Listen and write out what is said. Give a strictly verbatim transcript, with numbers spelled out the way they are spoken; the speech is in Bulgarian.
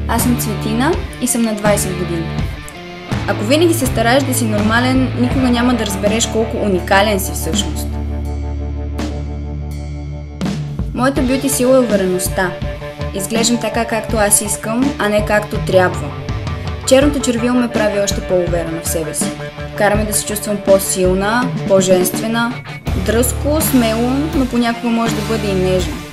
Аз съм Цветина и съм на двайсет години. Ако винаги се стараеш да си нормален, никога няма да разбереш колко уникален си всъщност. Моята бюти сила е увереността. Изглеждам така, както аз искам, а не както трябва. Черното червило ме прави още по-уверена в себе си. Кара ме да се чувствам по-силна, по-женствена, дръзко, смело, но понякога може да бъде и нежно.